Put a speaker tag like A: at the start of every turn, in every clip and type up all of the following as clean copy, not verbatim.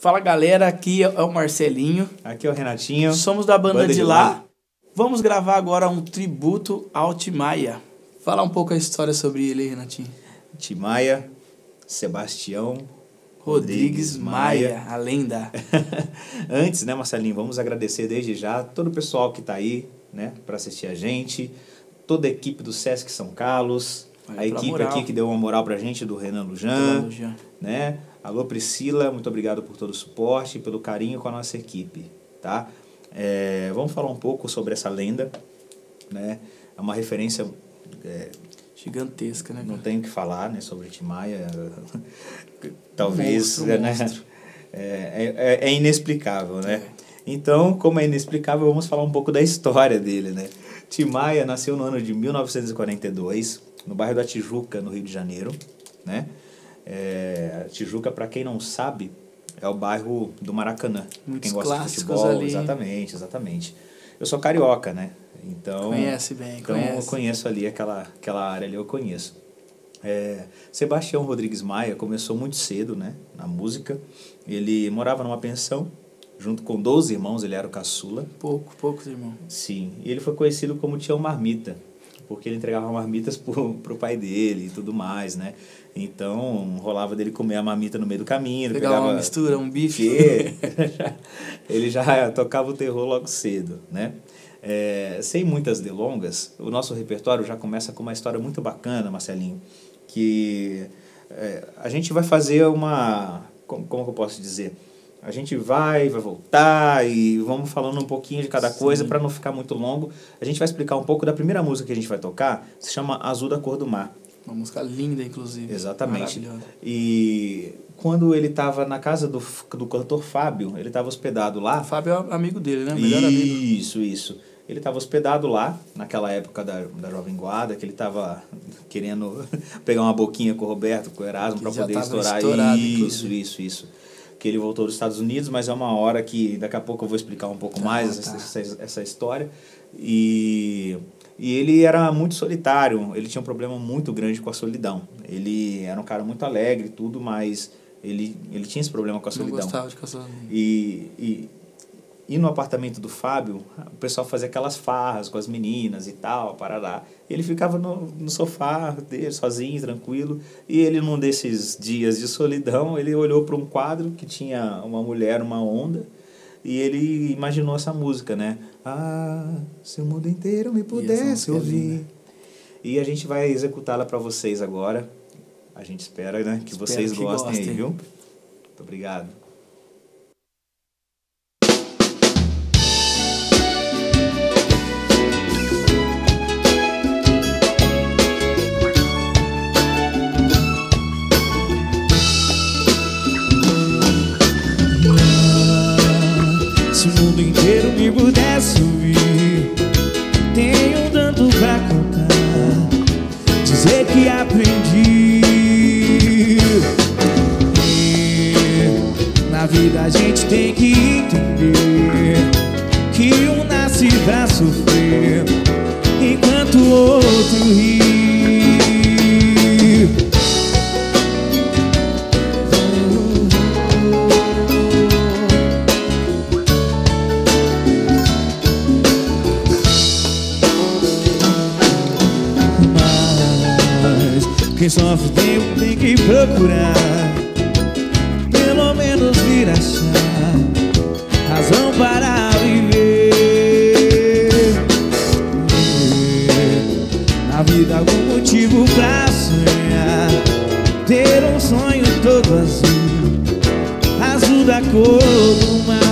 A: Fala galera, aqui é o Marcelinho.
B: Aqui é o Renatinho.
A: Somos da banda de lá. Vamos gravar agora um tributo ao Tim Maia. Fala um pouco a história sobre ele aí, Renatinho.
B: Tim Maia, Sebastião
A: Rodrigues Maia, a lenda.
B: Antes, né, Marcelinho, vamos agradecer desde já todo o pessoal que tá aí, né, para assistir a gente, toda a equipe do Sesc São Carlos, a equipe moral aqui que deu uma moral pra gente, do Renan Lujan, né? Alô Priscila, muito obrigado por todo o suporte e pelo carinho com a nossa equipe, tá? Vamos falar um pouco sobre essa lenda, né? É uma referência
A: gigantesca, né?
B: Não tenho o que falar, né, sobre Tim Maia. Talvez, monstro. É inexplicável, né? Então, como é inexplicável, vamos falar um pouco da história dele, né? Tim Maia nasceu no ano de 1942, no bairro da Tijuca, no Rio de Janeiro, né? Tijuca, para quem não sabe, é o bairro do Maracanã.
A: Muitos
B: quem gosta
A: clássicos
B: de futebol,
A: ali.
B: Exatamente. Eu sou carioca, né? Então,
A: conhece bem,
B: eu conheço ali aquela área ali, eu conheço. Sebastião Rodrigues Maia começou muito cedo, né, na música. Ele morava numa pensão, junto com 12 irmãos, ele era o caçula.
A: Poucos irmãos.
B: Sim, e ele foi conhecido como Tião Marmita, porque ele entregava marmitas pro pai dele e tudo mais, né? Então, rolava dele comer a marmita no meio do caminho.
A: Pegava uma mistura, um bife.
B: Ele já tocava o terror logo cedo, né? Sem muitas delongas, o nosso repertório já começa com uma história muito bacana, Marcelinho, que a gente vai fazer uma... Como que eu posso dizer? A gente vai voltar e vamos falando um pouquinho de cada coisa para não ficar muito longo. A gente vai explicar um pouco da primeira música que a gente vai tocar, se chama Azul da Cor do Mar.
A: Uma música linda, inclusive.
B: Exatamente. Maravilhosa. E quando ele estava na casa do cantor Fábio, ele estava hospedado lá.
A: O Fábio é amigo dele, né? Melhor amigo.
B: Isso. Ele estava hospedado lá, naquela época da Jovem Guarda, que ele estava querendo pegar uma boquinha com o Roberto, com o Erasmo, para poder estourar. Isso. Que ele voltou dos Estados Unidos, mas é uma hora que daqui a pouco eu vou explicar um pouco mais essa história. E ele era muito solitário, ele tinha um problema muito grande com a solidão. Ele era um cara muito alegre e tudo, mas ele tinha esse problema com a solidão.
A: Não gostava de ficar sozinho.
B: E no apartamento do Fábio, o pessoal fazia aquelas farras com as meninas e tal, parará. Ele ficava no sofá dele, sozinho, tranquilo. E ele, num desses dias de solidão, ele olhou para um quadro que tinha uma mulher, uma onda, e ele imaginou essa música, né? Ah, se o mundo inteiro me pudesse ouvir. E a gente vai executá-la para vocês agora. A gente espera, né, que vocês gostem aí, viu? Muito obrigado.
C: Se o mundo inteiro me pudesse ouvir, tenho tanto pra contar, dizer que aprendi. E na vida a gente tem que entender que um nasce pra sofrer, enquanto o outro ri. Quem sofre tem que procurar, pelo menos vir achar razão para viver. Na vida algum motivo pra sonhar, ter um sonho todo azul, azul da cor do mar.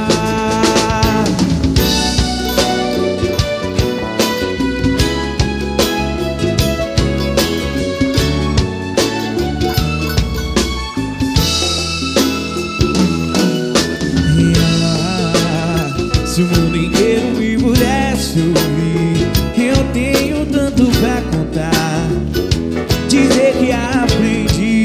C: Se o mundo inteiro me pudesse ouvir, eu tenho tanto pra contar, dizer que aprendi.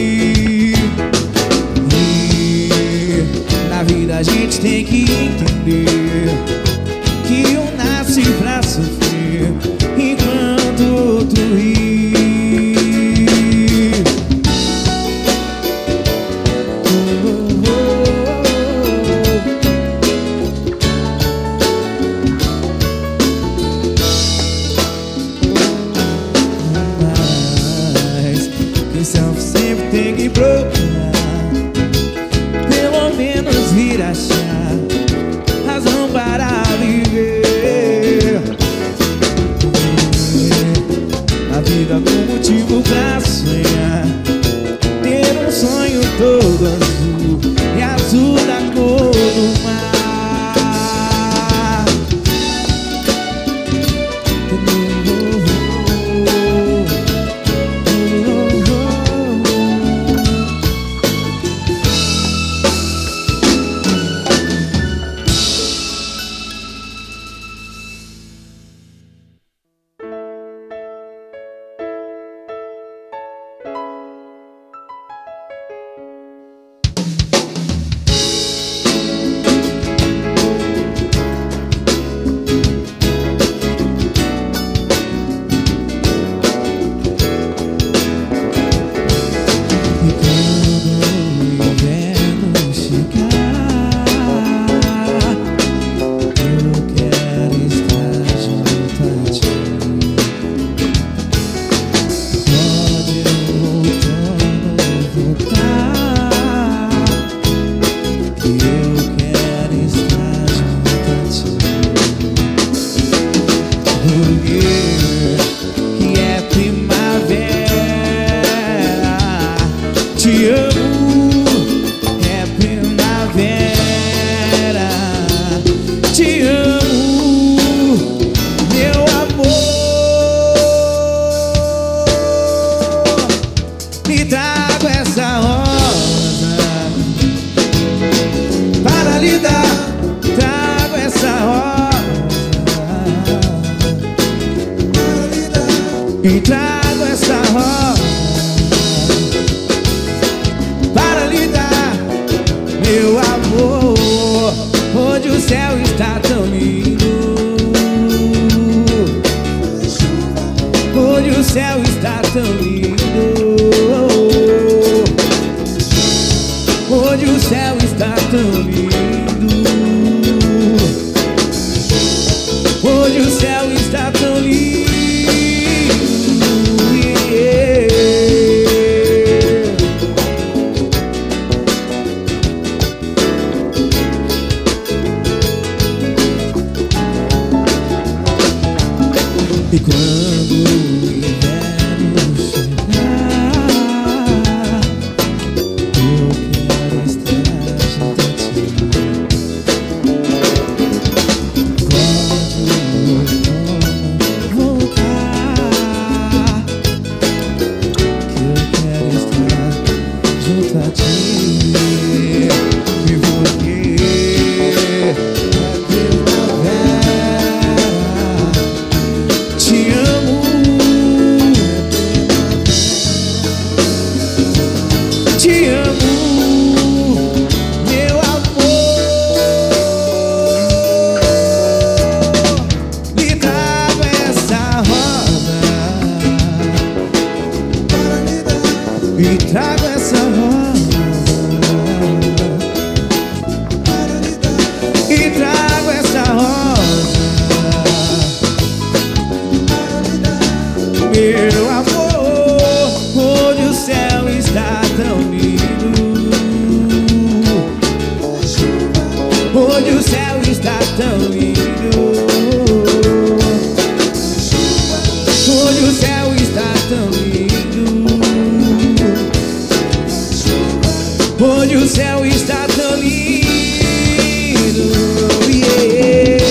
C: E na vida a gente tem que entender que um nasce pra sofrer, enquanto o outro ri. Oh, oh, oh. todo azul e azul da cor do mar. E trago essa rosa para lhe dar, meu amor, onde o céu está tão lindo, onde o céu está tão lindo, onde o céu está tão lindo, onde o céu está tão lindo. E quando o inverno chegar, eu quero estar junto a ti. Quando o outono voltar, que eu quero estar junto a ti. E porque a primavera te amo, te amo, meu amor. Me trago essa rosa para lhe dar. Me trago essa rosa para lhe dar. E trago essa rosa, meu amor, onde o céu está tão lindo, onde o céu está tão lindo, onde o céu está tão lindo, onde o céu está tão lindo, yeah.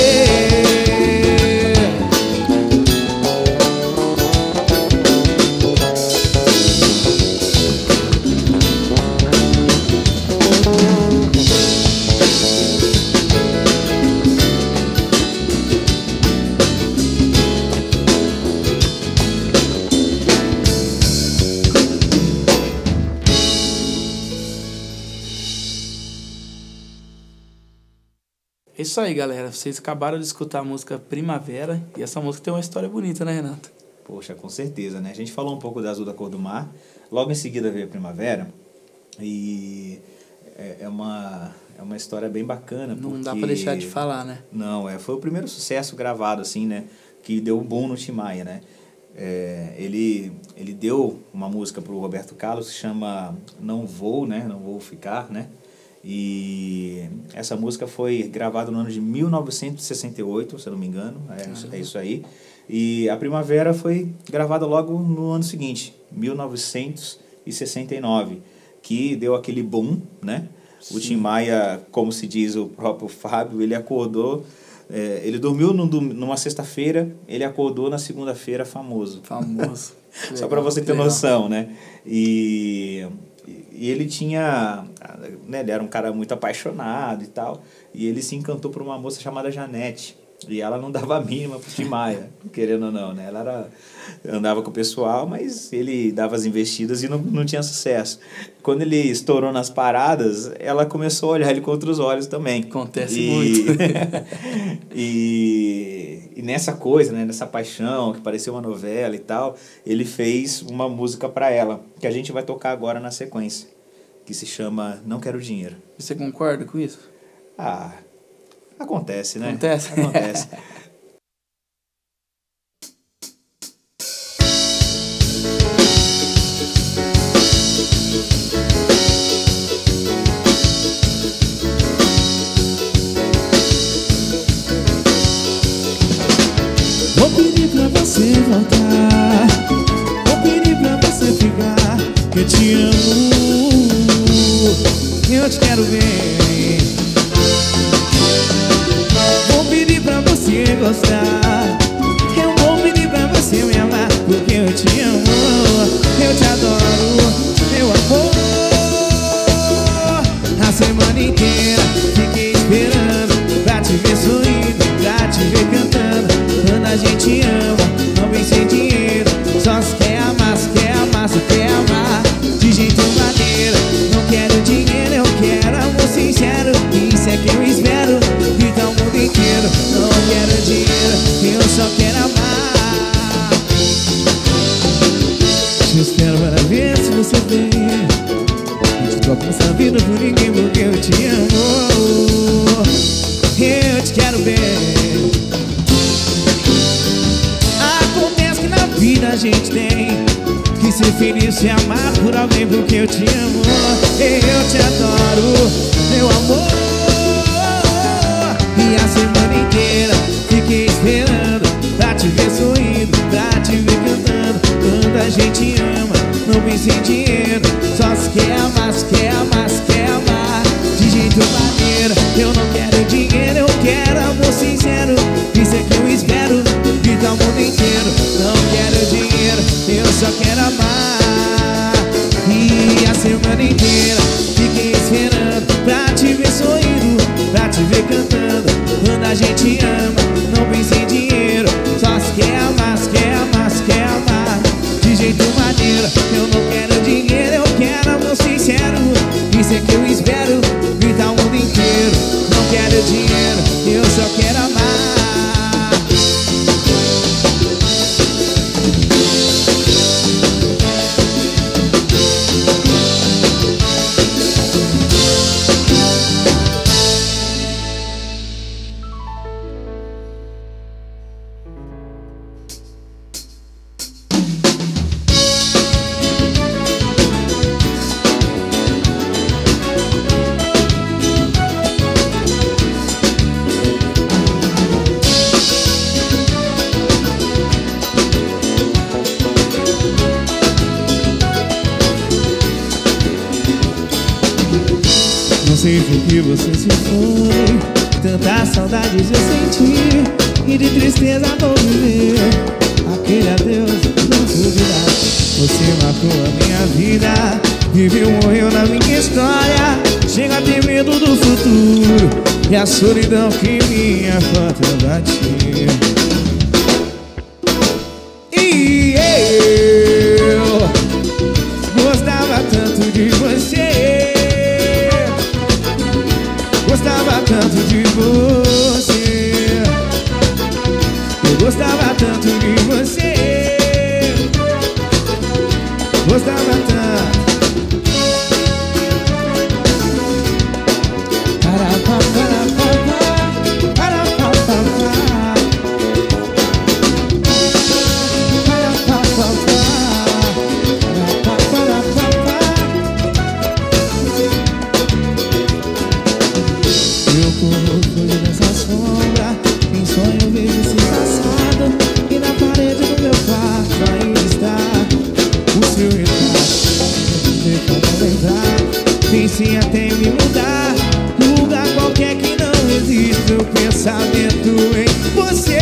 A: É isso aí, galera. Vocês acabaram de escutar a música Primavera. E essa música tem uma história bonita, né, Renato?
B: Poxa, com certeza, né? A gente falou um pouco da Azul da Cor do Mar. Logo em seguida veio a Primavera. E é uma história bem bacana.
A: Não dá pra deixar de falar, né?
B: Não, foi o primeiro sucesso gravado, assim, né? Que deu boom no Tim Maia, né? Ele deu uma música pro Roberto Carlos que chama Não Vou, né? Não Vou Ficar, né? E essa música foi gravada no ano de 1968, se eu não me engano, é isso aí. E a Primavera foi gravada logo no ano seguinte, 1969, que deu aquele boom, né? Sim. O Tim Maia, como se diz o próprio Fábio, ele acordou, ele dormiu numa sexta-feira, ele acordou na segunda-feira famoso.
A: Famoso.
B: Só para você ter noção, né? E ele tinha, né, ele era um cara muito apaixonado e tal, e ele se encantou por uma moça chamada Janete, e ela não dava a mínima pro Tim Maia, querendo ou não, né? Ela andava com o pessoal, mas ele dava as investidas e não tinha sucesso. Quando ele estourou nas paradas, ela começou a olhar ele com outros olhos também.
A: Acontece muito.
B: E nessa coisa, né, nessa paixão, que parecia uma novela e tal, ele fez uma música para ela, que a gente vai tocar agora na sequência, que se chama Não Quero Dinheiro.
A: Você concorda com isso?
B: Ah, acontece, né?
A: Acontece?
B: Acontece.
C: Vou pedir pra você voltar, vou pedir pra você ficar, que eu te amo, eu te quero bem. Vou pedir pra você gostar, eu vou pedir pra você me amar, porque eu te amo, eu te adoro, meu amor. A semana inteira fiquei esperando pra te ver sorrindo, pra te ver cantando. Quando a gente ama, não vem sem dinheiro, só se quer amar, se quer amar, se quer amar de jeito maneiro. Não quero dinheiro, eu quero amor sincero, isso é que eu espero, grita o mundo inteiro. Não quero dinheiro, eu só quero amar. Te espero para ver se você vem, não te toco nessa vida por ninguém, porque eu te amo, eu te quero bem. Acontece que na vida a gente tem que ser feliz, se amar por alguém, porque eu te amo, eu te adoro, meu amor. E a semana inteira fiquei esperando pra te ver sorrindo, pra te ver cantando. Quando a gente ama, não pensa em dinheiro, só se quer amar, se quer amar, se quer amar de jeito maneiro. Eu não quero dinheiro, eu quero amor sincero, isso é que eu espero, grita o mundo inteiro. Não quero dinheiro, eu só quero amar. E a semana inteira fiquei esperando pra te ver sorrindo, pra te ver cantando. Quando a gente ama, não pensa em dinheiro, só se quer amar, se quer amar, se quer amar de jeito maneiro. Eu não quero dinheiro, eu quero amor sincero, isso é que eu espero, grita o mundo inteiro. Não quero dinheiro, eu só quero amar. Não sei por que você se foi, tantas saudades eu senti, e de tristeza vou viver aquele adeus não pude dar. Você marcou a minha vida, viveu, morreu na minha história. Chega a ter medo do futuro e a solidão que minha falta bate. E eu gostava tanto de você, gostava tanto de você, eu gostava tanto de você, gostava tanto. Eu corro nessa sombra, em sonho vejo esse passado, e na até me mudar. Lugar qualquer que não existe o pensamento em você.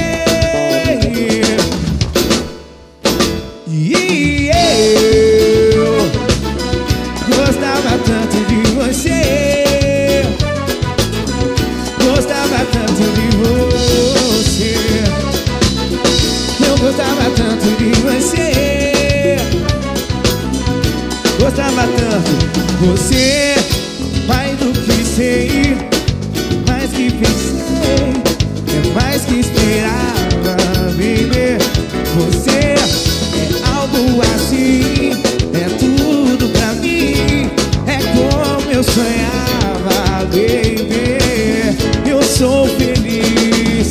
C: E eu gostava tanto de você, gostava tanto de você, eu gostava tanto de você, gostava tanto. Você, mais do que sei, mais que pensei, é mais que esperava, baby. Você é algo assim, é tudo pra mim, é como eu sonhava, baby. Eu sou feliz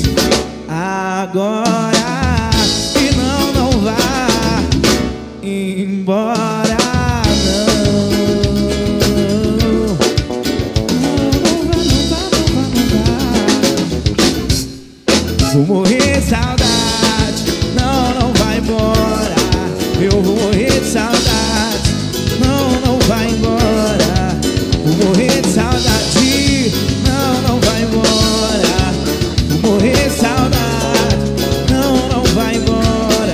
C: agora, e não vá embora. Vou morrer de saudade, não vai embora. Eu vou morrer de saudade, não vai embora. Vou morrer de saudade, não vai embora. Vou morrer de saudade, não vai embora.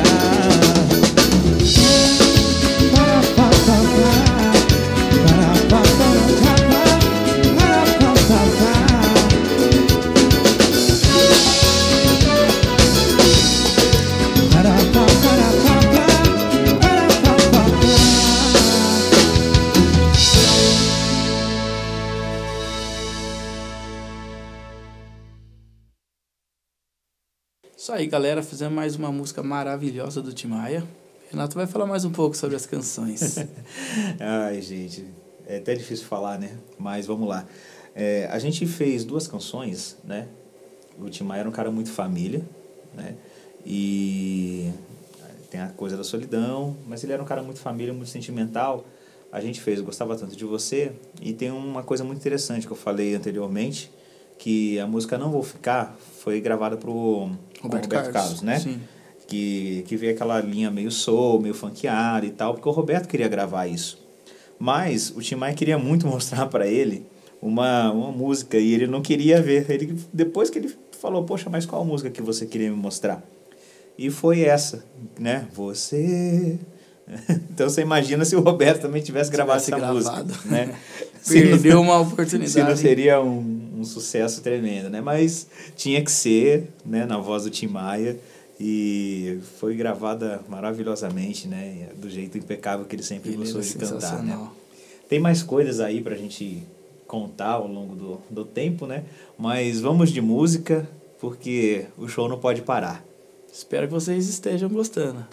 A: Isso aí, galera. Fizemos mais uma música maravilhosa do Tim Maia. Renato vai falar mais um pouco sobre as canções.
B: Ai, gente, é até difícil falar, né? Mas vamos lá. A gente fez 2 canções, né? O Tim Maia era um cara muito família, né? E tem a coisa da solidão, mas ele era um cara muito família, muito sentimental. A gente fez Eu Gostava Tanto de Você, e tem uma coisa muito interessante que eu falei anteriormente, que a música Não Vou Ficar foi gravada pro Roberto Carlos, né?
A: Sim.
B: Que veio aquela linha meio soul, meio funkeada e tal, porque o Roberto queria gravar isso. Mas o Tim Maia queria muito mostrar para ele uma música, e ele não queria ver. Depois que ele falou, poxa, mas qual música que você queria me mostrar? E foi essa, né? Você... Então você imagina se o Roberto também tivesse gravado essa música, né?
A: Perdeu uma oportunidade.
B: Se não seria um sucesso tremendo, né? Mas tinha que ser, né, na voz do Tim Maia, e foi gravada maravilhosamente, né? Do jeito impecável que ele sempre gostou de cantar, né? Tem mais coisas aí pra gente contar ao longo do tempo, né? Mas vamos de música, porque o show não pode parar.
A: Espero que vocês estejam gostando.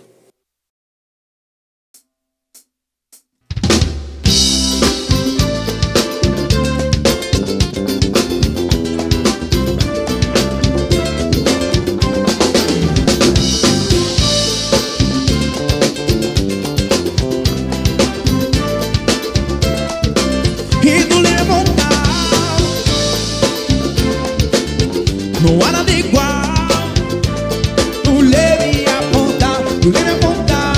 C: Não há nada igual, no ler e apontar, no ler e apontar.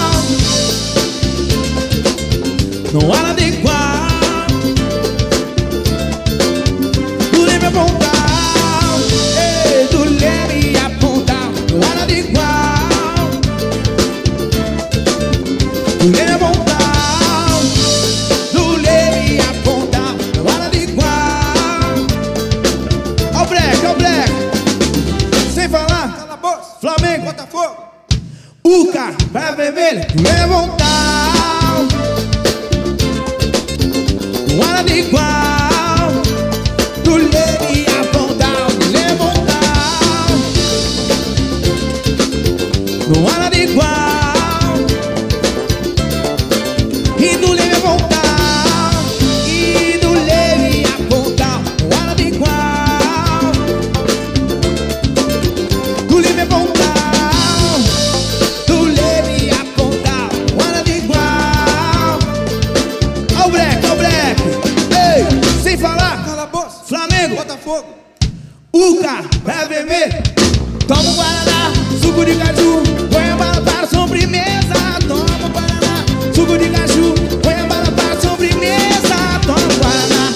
C: Não há nada igual, no ler e apontar, do ler e apontar. Não há nada igual, no ler e apontar, no ler e apontar. Não há nada igual. Ó o break, sem falar, cala a boca. Flamengo, Botafogo, Uca, Praia Vermelha, levantar. Não há nada igual, do ler e apontar, levantar. Não há nada igual, e do ler e apontar, e do ler e apontar. Não há nada igual, do ler e apontar, do ler e apontar. Não há nada igual. Ó o break, ei, sem falar, cala a boca. Flamengo, Botafogo, Uca, Praia Vermelha. Toma um Guaraná, suco de caju, põe a bala para sobremesa. Toma um Guaraná, suco de caju, põe a bala para sobremesa. Toma um Guaraná,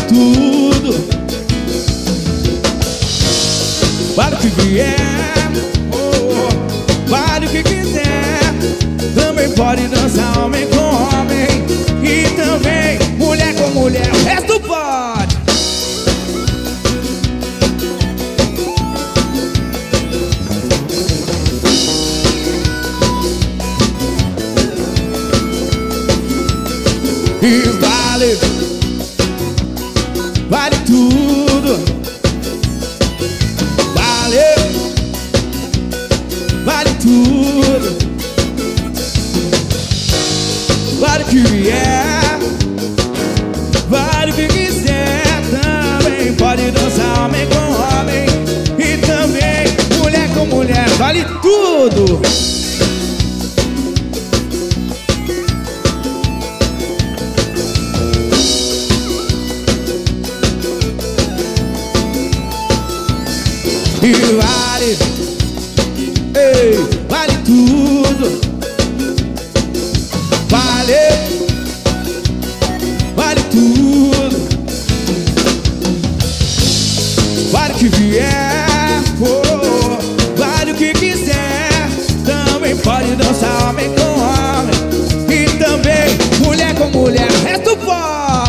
C: tudo, vale o que vier, vale o que quiser. Também pode dançar homem com homem, e também mulher com mulher, o resto pode. E vale, vale tudo, vale, vale tudo, vale o que vier, vale o que quiser. Também pode dançar homem com homem, e também mulher com mulher, vale tudo. E vale, ei, vale tudo, vale, vale tudo, vale o que vier, vale o que quiser. Também pode dançar homem com homem, e também mulher com mulher, o resto pode.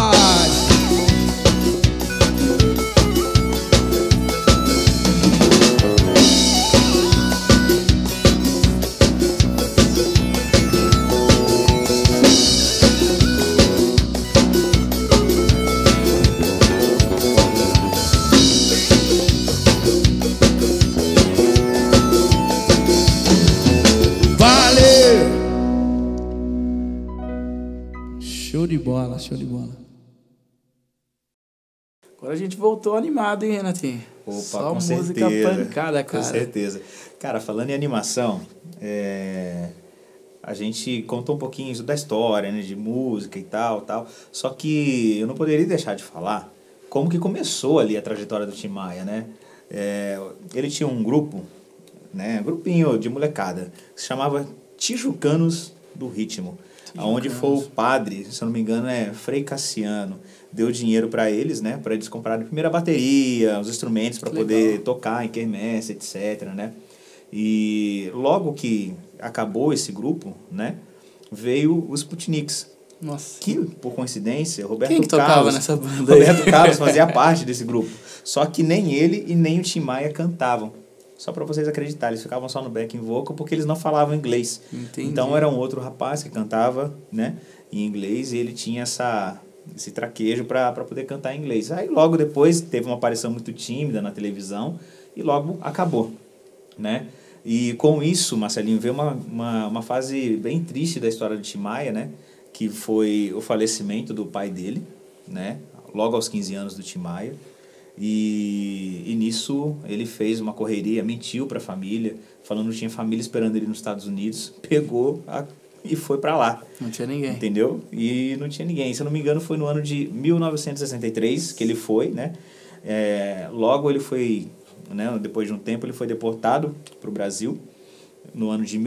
C: Show de bola, show de bola.
A: Agora a gente voltou animado, hein, Renatinho?
B: Opa,
A: só
B: com
A: música
B: certeza,
A: pancada, cara.
B: Com certeza. Cara, falando em animação, a gente contou um pouquinho da história, né, de música e tal. Só que eu não poderia deixar de falar como que começou ali a trajetória do Tim Maia, né? Ele tinha um grupo, né, um grupinho de molecada, que se chamava Tijucanos do Ritmo. Onde foi o padre, se eu não me engano Frei Cassiano, deu dinheiro para eles, né, para eles comprarem a primeira bateria, os instrumentos para poder tocar em quermesse, etc, né? E logo que acabou esse grupo, né, veio os Sputniks.
A: Nossa.
B: Que, por coincidência, Roberto
A: Quem que tocava
B: Carlos,
A: nessa banda aí?
B: Roberto Carlos fazia parte desse grupo. Só que nem ele e nem o Tim Maia cantavam. Só para vocês acreditarem, eles ficavam só no backing vocal porque eles não falavam inglês.
A: Entendi.
B: Então era um outro rapaz que cantava, né, em inglês, e ele tinha esse traquejo para poder cantar em inglês. Aí logo depois teve uma aparição muito tímida na televisão e logo acabou, né? E com isso, Marcelinho, veio uma fase bem triste da história do Tim Maia, né, que foi o falecimento do pai dele, né, logo aos 15 anos do Tim Maia. E nisso ele fez uma correria, mentiu para a família, falando que tinha família esperando ele nos Estados Unidos, pegou e foi para lá.
A: Não tinha ninguém.
B: Entendeu? E não tinha ninguém. Se eu não me engano, foi no ano de 1963 que ele foi, né? Logo ele foi, né, depois de um tempo, ele foi deportado para o Brasil. No ano de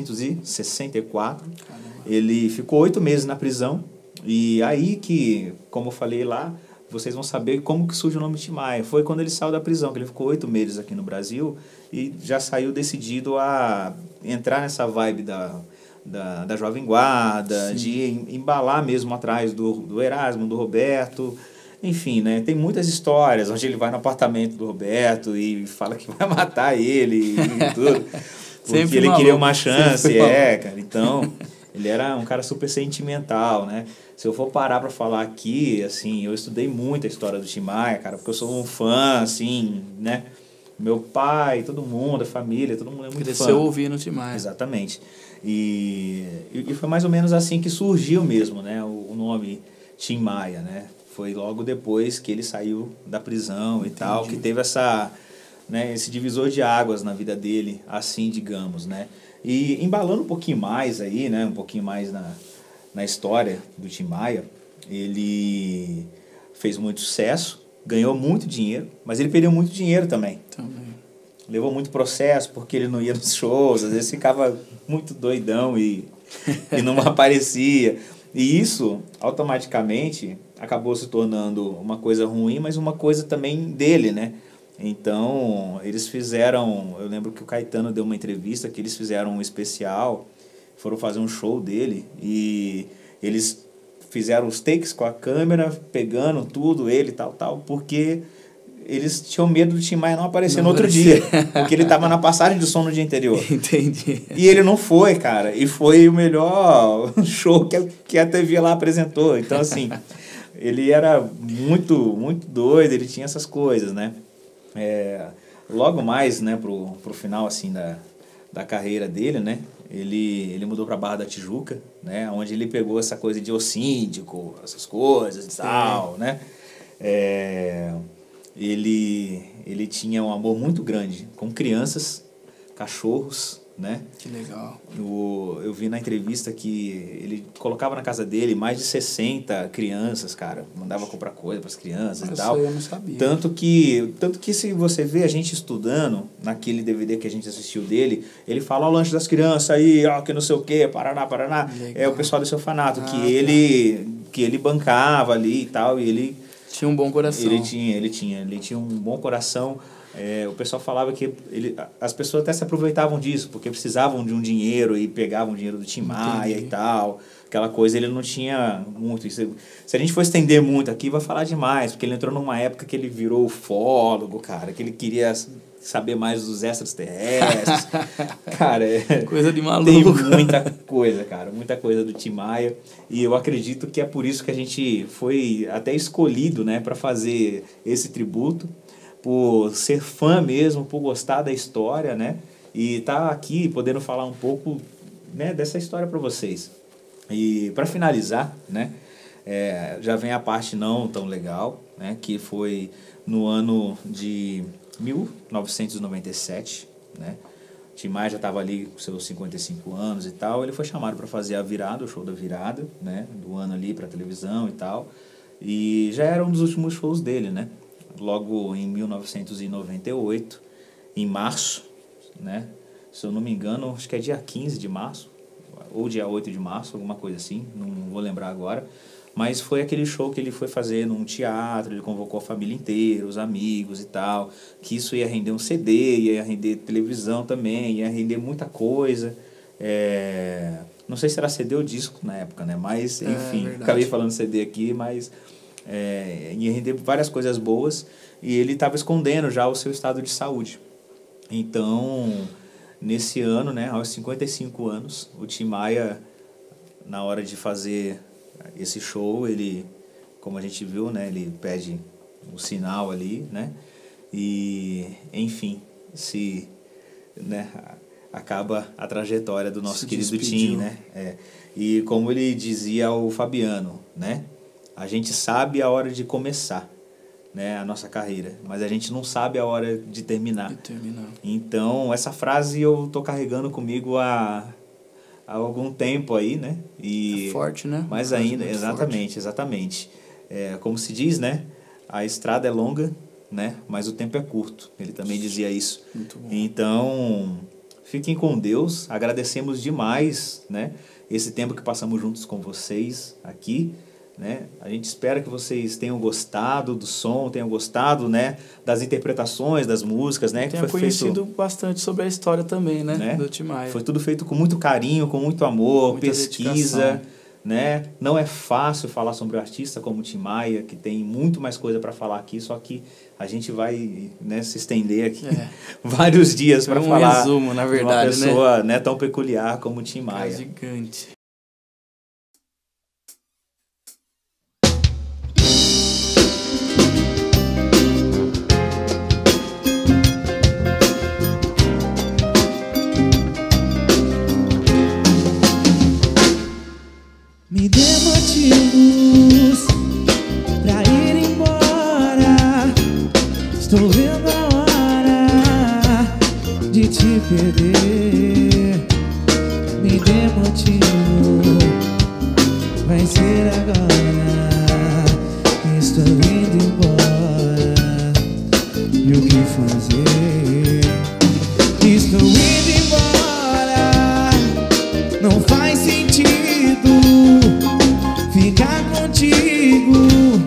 B: 1964.
A: Caramba.
B: Ele ficou 8 meses na prisão. E aí que, como eu falei lá, vocês vão saber como que surge o nome Tim Maia. Foi quando ele saiu da prisão, que ele ficou 8 meses aqui no Brasil e já saiu decidido a entrar nessa vibe da Jovem Guarda, sim, de embalar mesmo atrás do Erasmo, do Roberto. Enfim, né? Tem muitas histórias onde ele vai no apartamento do Roberto e fala que vai matar ele e tudo. Porque ele queria uma chance, cara. Então, ele era um cara super sentimental, né? Se eu for parar pra falar aqui, assim, eu estudei muito a história do Tim Maia, cara, porque eu sou um fã, assim, né? Meu pai, todo mundo, a família, todo mundo é muito fã.
A: Cresceu ouvindo o Tim Maia.
B: Exatamente. E foi mais ou menos assim que surgiu mesmo, né? O nome Tim Maia, né? Foi logo depois que ele saiu da prisão. Entendi. E tal, que teve esse divisor de águas na vida dele, assim, digamos, né? E embalando um pouquinho mais aí, né? Um pouquinho mais na história do Tim Maia, ele fez muito sucesso, ganhou muito dinheiro, mas ele perdeu muito dinheiro também. Levou muito processo porque ele não ia nos shows, às vezes ficava muito doidão e não aparecia. E isso, automaticamente, acabou se tornando uma coisa ruim, mas uma coisa também dele, né? Então, eles fizeram... Eu lembro que o Caetano deu uma entrevista que eles fizeram um especial, foram fazer um show dele e eles fizeram os takes com a câmera, pegando tudo, ele tal, porque eles tinham medo do Tim Maia não aparecer no outro dia, porque ele estava na passagem de som no dia anterior.
A: Entendi.
B: E ele não foi, cara, e foi o melhor show que a TV lá apresentou. Então, assim, ele era muito, muito doido, ele tinha essas coisas, né? Logo mais, né, pro final, assim, da carreira dele, né? Ele mudou para Barra da Tijuca, né? Onde ele pegou essa coisa de síndico, essas coisas e tal, né? Ele tinha um amor muito grande com crianças, cachorros, né?
A: Que legal.
B: Eu vi na entrevista que ele colocava na casa dele mais de 60 crianças, cara. Mandava comprar coisa para as crianças e tal.
A: Eu não sabia.
B: Tanto que se você vê a gente estudando, naquele DVD que a gente assistiu dele, ele fala o lanche das crianças aí, ó, que não sei o quê, Paraná.
A: Legal.
B: É o pessoal desse orfanato, que ele bancava ali e tal, e ele...
A: Tinha um bom coração.
B: Ele tinha um bom coração. O pessoal falava que as pessoas até se aproveitavam disso, porque precisavam de um dinheiro e pegavam o dinheiro do Tim Maia e tal. Aquela coisa, ele não tinha muito. Se a gente for estender muito aqui, vai falar demais, porque ele entrou numa época que ele virou ufólogo, cara, que ele queria saber mais dos extraterrestres. Cara,
A: coisa de maluco.
B: Tem muita coisa, cara, muita coisa do Tim Maia. E eu acredito que é por isso que a gente foi até escolhido, né, para fazer esse tributo, por ser fã mesmo, por gostar da história, né? E tá aqui podendo falar um pouco, né, dessa história para vocês. E para finalizar, né, já vem a parte não tão legal, né, que foi no ano de 1997, né? Tim Maia já estava ali com seus 55 anos e tal. Ele foi chamado para fazer a virada, o show da virada, né, do ano ali para televisão e tal. E já era um dos últimos shows dele, né? Logo em 1998, em março, né? Se eu não me engano, acho que é dia 15 de março, ou dia 8 de março, alguma coisa assim, não vou lembrar agora. Mas foi aquele show que ele foi fazer num teatro, ele convocou a família inteira, os amigos e tal, que isso ia render um CD, ia render televisão também, ia render muita coisa. Não sei se era CD ou disco na época, né? Mas, enfim, acabei falando CD aqui, mas ia render várias coisas boas e ele estava escondendo já o seu estado de saúde. Então, nesse ano, né, aos 55 anos, o Tim Maia, na hora de fazer esse show, ele, como a gente viu, né, ele pede um sinal ali, né, e, enfim, né, acaba a trajetória do nosso querido Tim, né, e como ele dizia ao Fabiano, né, a gente sabe a hora de começar, né, a nossa carreira, mas a gente não sabe a hora de terminar. Então, essa frase eu tô carregando comigo há algum tempo aí, né? E
A: forte, né?
B: Mas ainda, exatamente. Como se diz, né? A estrada é longa, né? Mas o tempo é curto. Ele também dizia isso.
A: Muito bom.
B: Então, fiquem com Deus. Agradecemos demais, né? Esse tempo que passamos juntos com vocês aqui, né? A gente espera que vocês tenham gostado do som, tenham gostado, né, das interpretações das músicas, né,
A: tenha conhecido bastante sobre a história também, né, do Tim Maia.
B: Foi tudo feito com muito carinho, com muito amor,
A: muita
B: pesquisa,
A: dedicação,
B: né? Não é fácil falar sobre um artista como o Tim Maia, que tem muito mais coisa para falar aqui, só que a gente vai, né, se estender aqui vários dias para falar
A: resumo, na verdade,
B: de uma pessoa, né, tão peculiar como o Tim Maia.
A: Gigante.
C: Me dê motivos pra ir embora. Estou vendo a hora de te perder. Me dê motivo, vai ser agora. Estou indo embora. E o que fazer? Estou indo embora. Não faz sentido ficar contigo.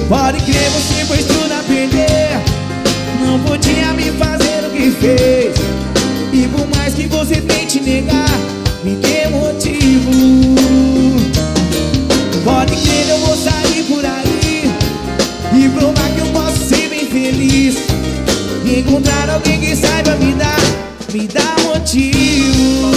C: Pode crer, você pôs tudo a perder. Não podia me fazer o que fez. E por mais que você tente negar, me dê motivo. Pode crer, eu vou sair por aí e provar que eu posso ser bem feliz. E encontrar alguém que saiba me dar motivo.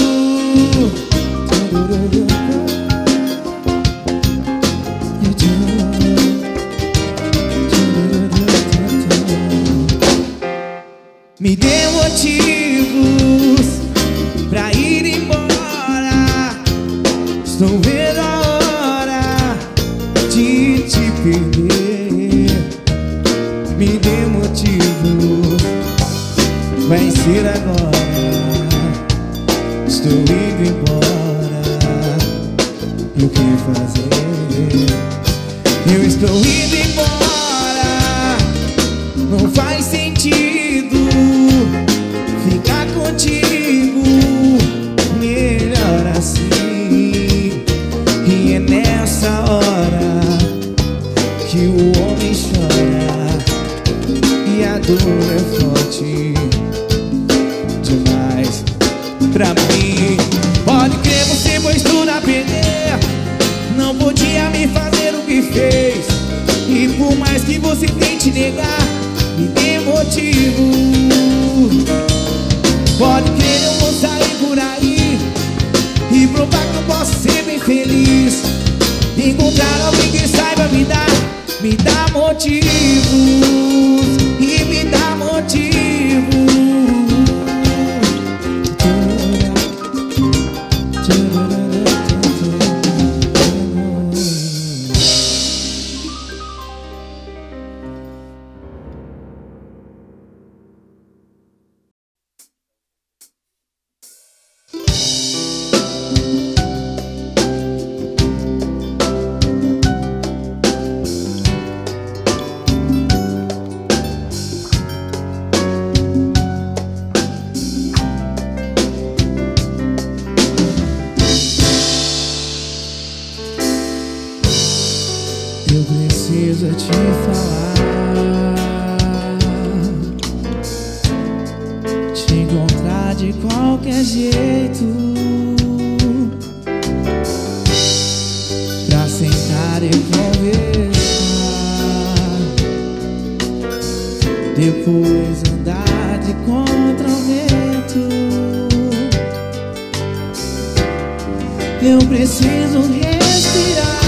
C: Me dê motivos pra ir embora. Estou vendo a hora de te perder. Me dê motivos, vai ser agora. Estou indo embora. E o que fazer? Eu estou indo embora. Não faz sentido ficar contigo, melhor assim. E é nessa hora que o homem chora e a dor é forte demais pra mim. Pode crer, você pôs tudo a perder. Não podia me fazer o que fez. E por mais que você tente negar, me dê motivo. Pode crer, eu vou sair por aí e provar que eu posso ser bem feliz. Encontrar alguém que saiba me dar motivos. E me dá motivos. Eu preciso te falar, te encontrar de qualquer jeito, pra sentar e conversar, depois andar de contra o vento. Eu preciso respirar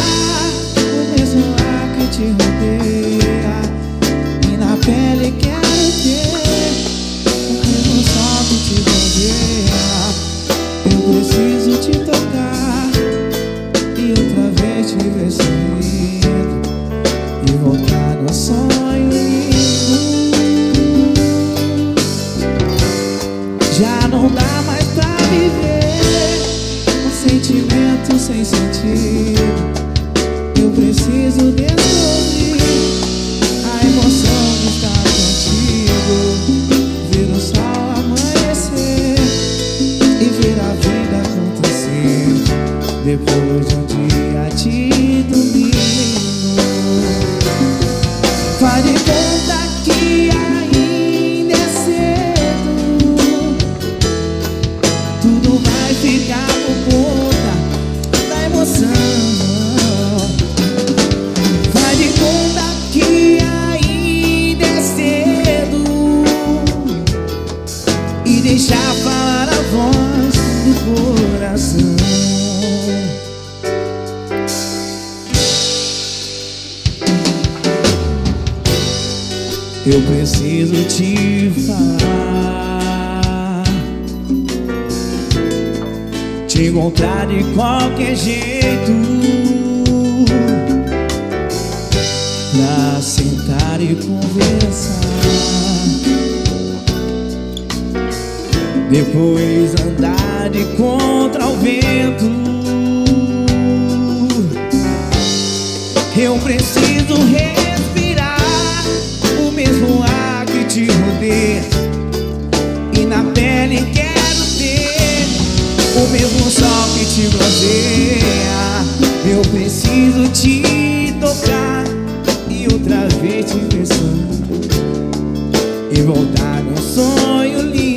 C: te rodeia e na pele quero ter o mesmo sol que te rodeia. Eu preciso te tocar e outra vez te ver sorrindo e voltar no sonho lindo. Já não dá mais pra viver um sentimento sem sentido. Eu preciso descobrir a emoção de estar contigo, ver o sol amanhecer e ver a vida acontecer depois de um dia de domingo. Faz de conta que ainda é cedo, tudo vai ficar por conta da emoção. Que ainda é cedo e deixar falar a voz do coração. Eu preciso te falar, te encontrar de qualquer jeito, pra sentar e conversar, depois andar de contra o vento. Eu preciso respirar o mesmo ar que te rodeia e na pele quero ter o mesmo sol que te bronzeia. Eu preciso te tocar e outra vez te pensando e voltar num sonho lindo.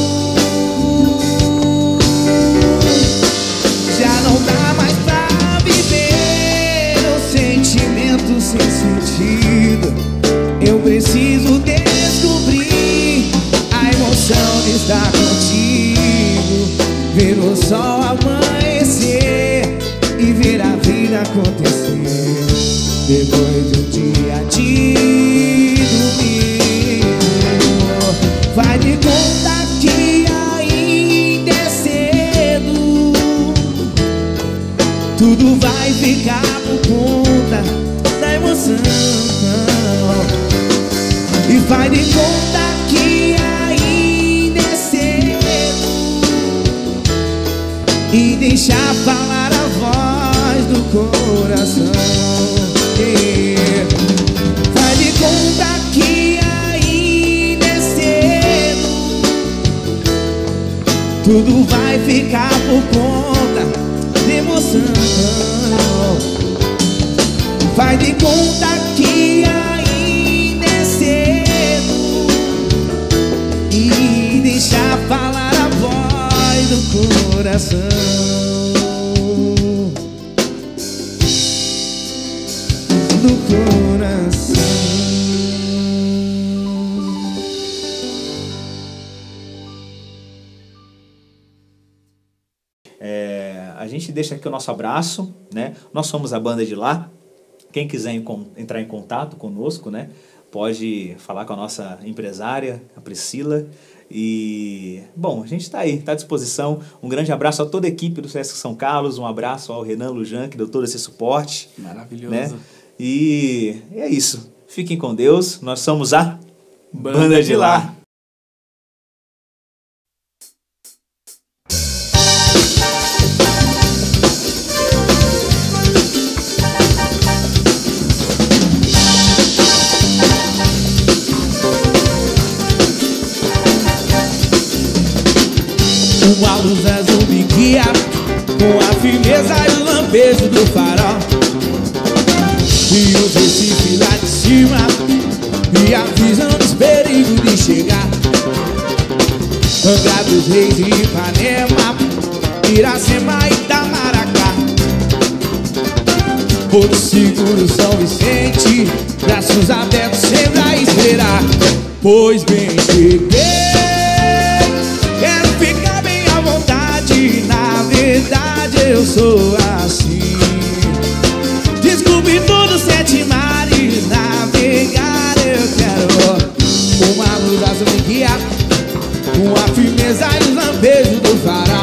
C: Já não dá mais pra viver o sentimento sem sentido. Eu preciso descobrir a emoção de estar contigo, ver o sol amanhecer e ver a vida acontecer depois de um dia de domingo. Vai de conta que ainda é cedo, tudo vai ficar por conta da emoção. E faz de conta que ainda é cedo e deixa falar a voz do coração. Faz de conta que ainda é cedo, tudo vai ficar por conta de emoção. Faz de conta que ainda é cedo e deixa falar a voz do coração. Do coração.
B: A gente deixa aqui o nosso abraço, né? Nós somos a Banda de Lá. Quem quiser entrar em contato conosco, né, pode falar com a nossa empresária, a Priscila. E, bom, a gente está aí, está à disposição. Um grande abraço a toda a equipe do Sesc São Carlos. Um abraço ao Renan Lujan, que deu todo esse suporte.
A: Maravilhoso.
B: Né? E é isso. Fiquem com Deus. Nós somos a Banda de Lá.
C: Uma luz azul me guia com a firmeza e o lampejo do farol, e os recifes lá de cima me avisam dos perigos de chegar. Angra dos Reis de Ipanema, Iracema e Itamaracá, Porto Seguro, São Vicente, braços abertos sempre a esperar. Pois bem, cheguei, quero ficar bem à vontade. Na verdade eu sou assim, descobri tudo, 7 mares, navegar eu quero. Uma luz azul me guia com a firmeza e os lampejos do farol,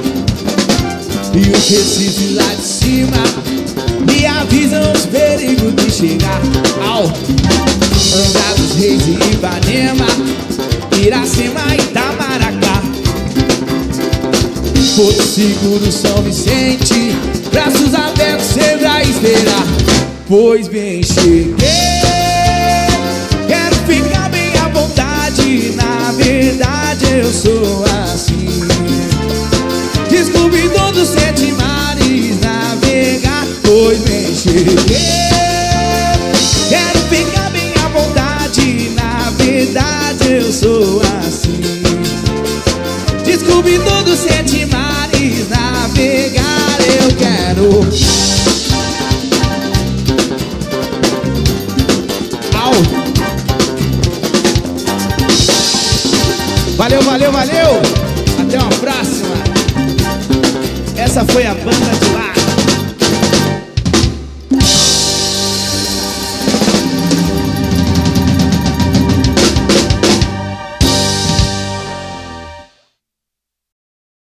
C: e os recifes lá de cima me avisam os perigos de chegar. Ao Angra dos Reis e Ipanema, Iracema e Itamaracá, Porto Seguro, São Vicente, braços abertos sempre a esperar. Pois bem, cheguei, quero ficar bem à vontade. Na verdade eu sou assim, descobri todos os 7 mares, navegar. Pois bem, cheguei, quero ficar bem à vontade. Na verdade eu sou assim, descobri todos os 7 mares, navegar eu quero. Au. Valeu, valeu, valeu. Até uma próxima. Essa foi a Banda de Lá.